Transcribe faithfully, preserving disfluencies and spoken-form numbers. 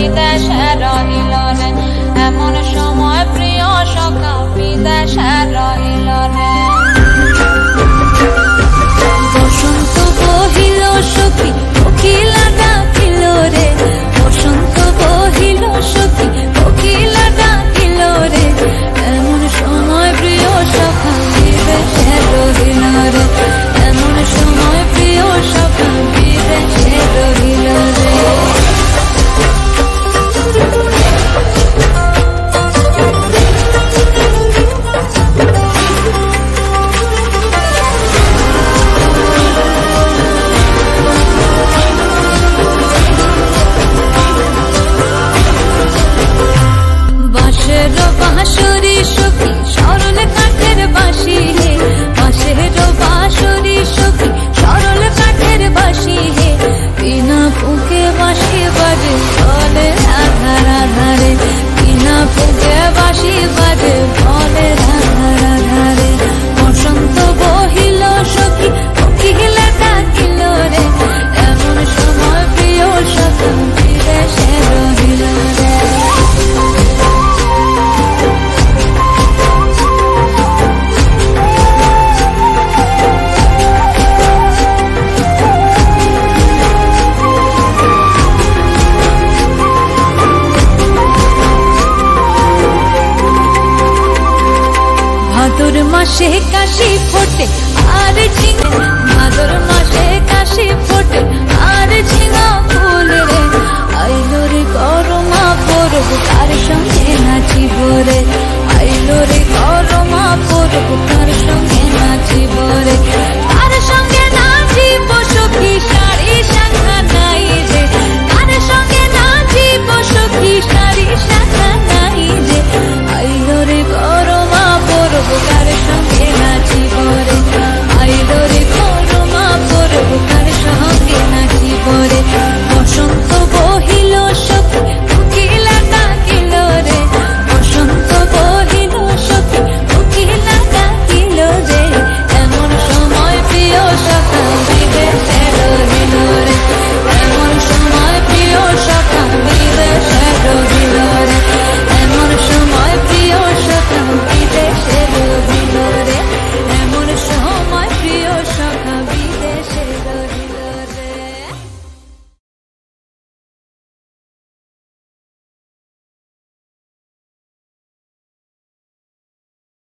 বিদেশে রহিল রে, এমন সময় প্রিয় সখা বিদেশে রহিল রে। বসন্ত বহিল সখী কোকিলা ডাকিল রে, বসন্ত বহিল সখী কোকিলা ডাকিল রে, এমন সময় প্রিয় সখা বিদেশে রহিল রে, এমন সময় প্রিয় সখা বিদেশে রহিল রে। বাঁশের বাঁশরি সখী সরল কাঠের বাঁশি হে, বাঁশের বাঁশরি সখী সরল কাঠের বাঁশি হে, বিনা ফুঁকে বাঁশি বাজে বলে রাধা রাধা রে, বিনা ফুঁকে বাঁশি বাজে বলে রাধা রাধা রে। বসন্ত বহিল সখী কোকিলা ডাকিল রে, এমন সময় প্রিয় সখা বিদেশে রহিল রে। ভাদর মাসে কাশি ফোটে আর ঝিঙে, ভাদর মাসে কাশি ফোটে আর ঝিঙা ফুল রে, আইলো রে করমা পরব তার সঙ্গে নাচিব রে, আইলো রে করমা পরব